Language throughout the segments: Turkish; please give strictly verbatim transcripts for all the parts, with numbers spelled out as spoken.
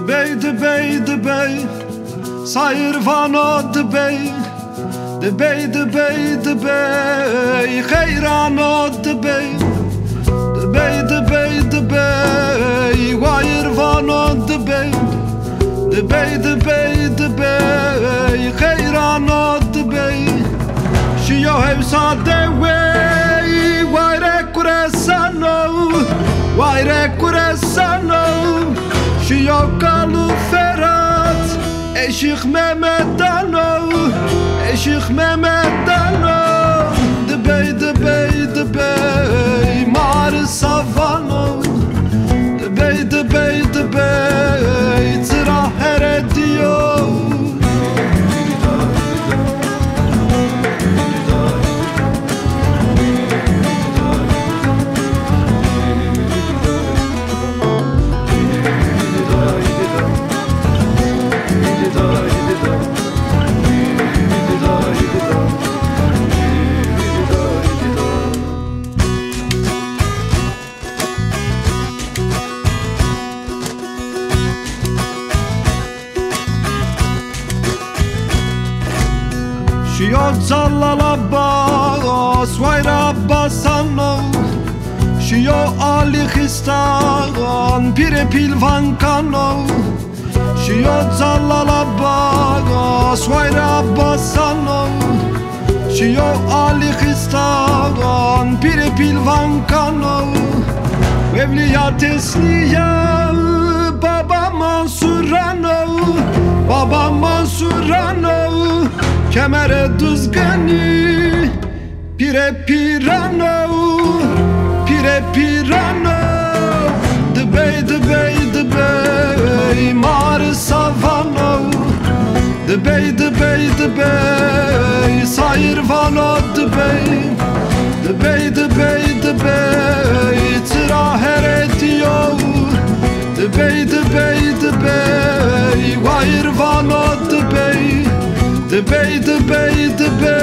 Debey, debey, debey, sair vano debey, debey, debey, debey, xeyrano debey, debey, debey, debey, vair vano debey, debey, debey, debey, xeyrano debey, shio hevsa dewey, vaire kuresano, vaire kuresano. Şiyokalu Ferhat, Eşik Mehmet'ano, Eşik Mehmet'ano. Debey, debey, debey, Mari Savano. Debey, debey, debey, Tıra herediyor. Shio zallala bas, vayra basano. Shio ali khistan, pire pilvan kano. Shio zallala bas, vayra basano. Shio ali khistan, pire pilvan kano. Evliya tesliya, Baba Mansurano, Baba Mansurano. Kemere düzgeni, pire pirano, pire pirano. Debey, debey, debey, Mari Savano. Debey, debey, debey, sair vano debey. Debey, debey, debey, tıra herediyor. Debey, debey, debey, vair vano debey. Debey, debey, debey,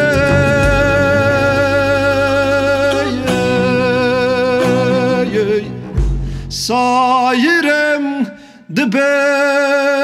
sairem debey.